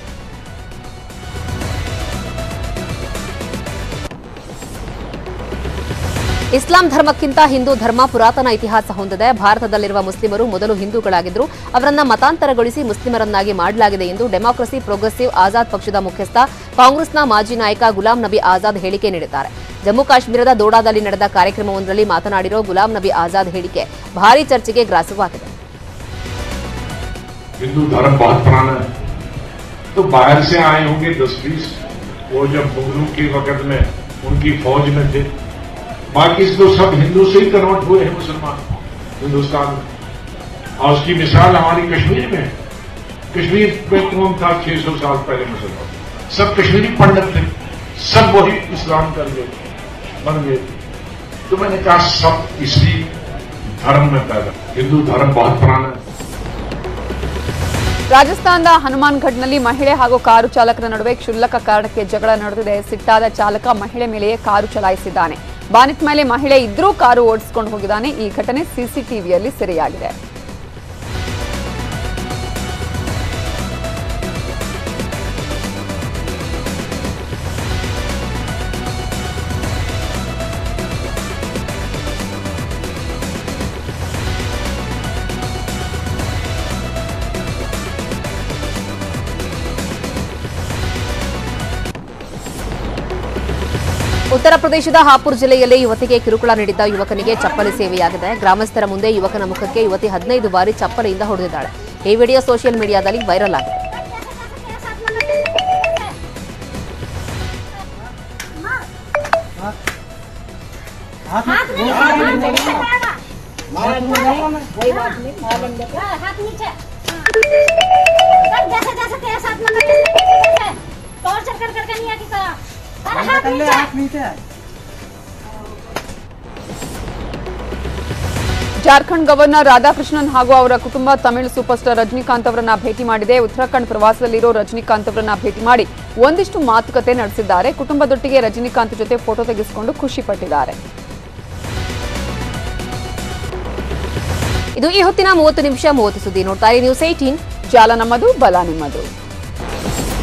A: ಇಸ್ಲಾಂ ಧರ್ಮಕ್ಕಿಂತ ಹಿಂದೂ ಧರ್ಮ ಪುರಾತನ ಇತಿಹಾಸ ಹೊಂದಿದೆ. ಭಾರತದಲ್ಲಿರುವ ಮುಸ್ಲಿಮರು ಮೊದಲು ಹಿಂದೂಗಳಾಗಿದ್ದರು. ಅವರನ್ನ ಮತಾಂತರಗೊಳಿಸಿ ಮುಸ್ಲಿಮರನ್ನಾಗಿ ಮಾಡಲಾಗಿದೆ ಎಂದು ಡೆಮಾಕ್ರಸಿ ಪ್ರೋಗ್ರೆಸಿವ್ ಆಜಾದ್ ಪಕ್ಷದ ಮುಖ್ಯಸ್ಥ ಕಾಂಗ್ರೆಸ್ನ ಮಾಜಿ ನಾಯಕ ಗುಲಾಂ ನಬಿ ಆಜಾದ್ ಹೇಳಿಕೆ ನೀಡಿದ್ದಾರೆ. ಜಮ್ಮು ಕಾಶ್ಮೀರದ ದೋಡಾದಲ್ಲಿ ನಡೆದ ಕಾರ್ಯಕ್ರಮವೊಂದರಲ್ಲಿ ಮಾತನಾಡಿರೋ ಗುಲಾಂ ನಬಿ ಆಜಾದ್ ಹೇಳಿಕೆ ಭಾರೀ ಚರ್ಚೆಗೆ ಗ್ರಾಸವಾಗಿದೆ.
J: हिंदू धर्म बहुत पुराना है, तो बाहर से आए होंगे दस बीस, वो जब मुगलों के वक्त में उनकी फौज में थे, बाकी तो सब हिंदू से ही कन्वर्ट हुए हैं मुसलमान हिंदुस्तान में। और उसकी मिसाल हमारी कश्मीर में है। कश्मीर में कौन था छह सौ साल पहले मुसलमान? सब कश्मीरी पंडित थे, सब वही इस्लाम कर गए, बन गए। तो मैंने कहा सब इसी धर्म में पैदा। हिंदू धर्म बहुत पुराना है।
B: ರಾಜಸ್ಥಾನದ ಹನುಮಾನ್ಗಢ್ನಲ್ಲಿ ಮಹಿಳೆ ಹಾಗೂ ಕಾರು ಚಾಲಕರ ನಡುವೆ ಕ್ಷುಲ್ಲಕ ಕಾರಣಕ್ಕೆ ಜಗಳ ನಡೆದಿದೆ. ಸಿಟ್ಟಾದ ಚಾಲಕ ಮಹಿಳೆ ಮೇಲೆಯೇ ಕಾರು ಚಲಾಯಿಸಿದ್ದಾನೆ. ಬಾನೆಟ್ ಮೇಲೆ ಮಹಿಳೆ ಇದ್ರೂ ಕಾರು ಓಡಿಸಿಕೊಂಡು ಹೋಗಿದ್ದಾನೆ. ಈ ಘಟನೆ ಸಿಸಿಟಿವಿಯಲ್ಲಿ ಸೆರೆಯಾಗಿದೆ.
A: ಉತ್ತರ ಪ್ರದೇಶದ ಹಾಪುರ್ ಜಿಲ್ಲೆಯಲ್ಲಿ ಯುವತಿಗೆ ಕಿರುಕುಳ ನೀಡಿದ್ದ ಯುವಕನಿಗೆ ಚಪ್ಪಲಿ ಸೇವೆಯಾಗಿದೆ. ಗ್ರಾಮಸ್ಥರ ಮುಂದೆ ಯುವಕನ ಮುಖಕ್ಕೆ ಯುವತಿ ಹದಿನೈದು ಬಾರಿ ಚಪ್ಪಲಿಯಿಂದ ಹೊಡೆದಿದ್ದಾಳೆ. ಈ ವಿಡಿಯೋ ಸೋಷಿಯಲ್ ಮೀಡಿಯಾದಲ್ಲಿ ವೈರಲ್ ಆಗಿದೆ.
B: ಜಾರ್ಖಂಡ್ ಗವರ್ನರ್ ರಾಧಾಕೃಷ್ಣನ್ ಹಾಗೂ ಅವರ ಕುಟುಂಬ ತಮಿಳು ಸೂಪರ್ ಸ್ಟಾರ್ ರಜನಿಕಾಂತ್ ಅವರನ್ನ ಭೇಟಿ ಮಾಡಿದೆ. ಉತ್ತರಾಖಂಡ್ ಪ್ರವಾಸದಲ್ಲಿರೋ ರಜನಿಕಾಂತ್ ಅವರನ್ನ ಭೇಟಿ ಮಾಡಿ ಒಂದಿಷ್ಟು ಮಾತುಕತೆ ನಡೆಸಿದ್ದಾರೆ. ಕುಟುಂಬದೊಟ್ಟಿಗೆ ರಜನಿಕಾಂತ್ ಜೊತೆ ಫೋಟೋ ತೆಗೆಸಿಕೊಂಡು ಖುಷಿ ಪಟ್ಟಿದ್ದಾರೆ.
A: ಇದು ಈ ಹೊತ್ತಿನ ಮೂವತ್ತು ನಿಮಿಷ ಮೂವತ್ತು ಸುದ್ದಿ. ನೋಡ್ತಾ ಇರಿ ನ್ಯೂಸ್ ಏಟೀನ್.
B: ಜಾಲ ನಮ್ಮದು, ಬಲ ನಿಮ್ಮದು.